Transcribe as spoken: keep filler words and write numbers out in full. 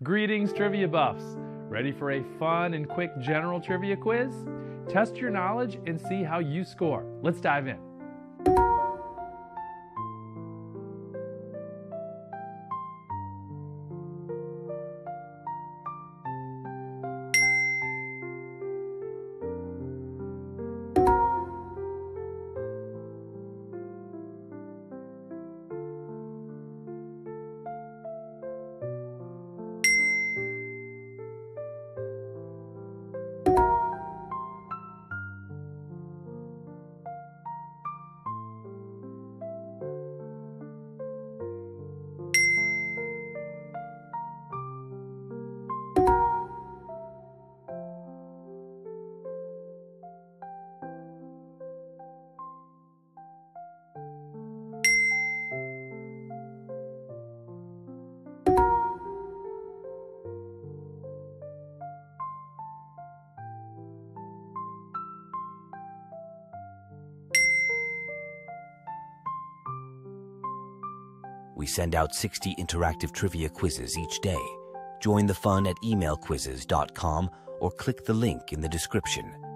Greetings, trivia buffs. Ready for a fun and quick general trivia quiz? Test your knowledge and see how you score. Let's dive in. We send out sixty interactive trivia quizzes each day. Join the fun at email quizzes dot com or click the link in the description.